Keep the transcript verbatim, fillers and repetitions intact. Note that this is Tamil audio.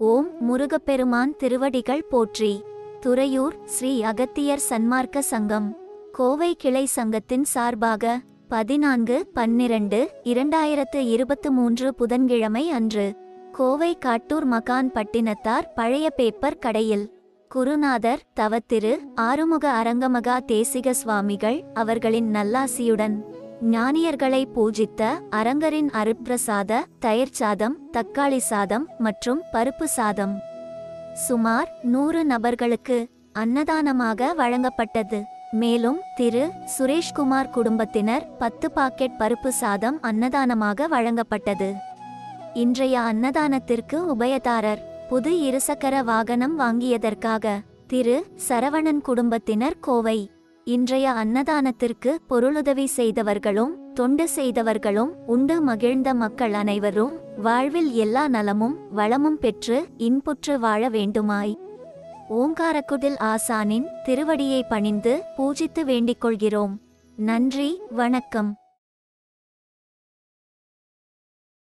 ஓம் முருகப்பெருமான் திருவடிகள் போற்றி. துறையூர் ஸ்ரீ அகத்தியர் சன்மார்க்க சங்கம் கோவை கிளை சங்கத்தின் சார்பாக பதினான்கு பன்னிரண்டு இரண்டாயிரத்து இருபத்து மூன்று புதன்கிழமை அன்று கோவை காட்டூர் மகான் பட்டினத்தார் பழைய பேப்பர் கடையில் குருநாதர் தவத்திரு ஆறுமுக அரங்கமகா தேசிக சுவாமிகள் அவர்களின் நல்லாசியுடன் ஞானியர்களை பூஜித்த அரங்கரின் அருட்பிரசாத தயிர் சாதம், தக்காளி சாதம் மற்றும் பருப்பு சாதம் சுமார் நூறு நபர்களுக்கு அன்னதானமாக வழங்கப்பட்டது. மேலும் திரு சுரேஷ்குமார் குடும்பத்தினர் பத்து பாக்கெட் பருப்பு சாதம் அன்னதானமாக வழங்கப்பட்டது. இன்றைய அன்னதானத்திற்கு உபயதாரர் புது இருசக்கர வாகனம் வாங்கியதற்காக திரு சரவணன் குடும்பத்தினர் கோவை. இன்றைய அன்னதானத்திற்கு பொருளுதவி செய்தவர்களும் தொண்டு செய்தவர்களும் உண்டு மகிழ்ந்த மக்கள் அனைவரும் வாழ்வில் எல்லா நலமும் வளமும் பெற்று இன்புற்று வாழ வேண்டுமாய் ஓங்காரக்குடில் ஆசானின் திருவடியை பணிந்து பூஜித்து வேண்டிக் கொள்கிறோம். நன்றி, வணக்கம்.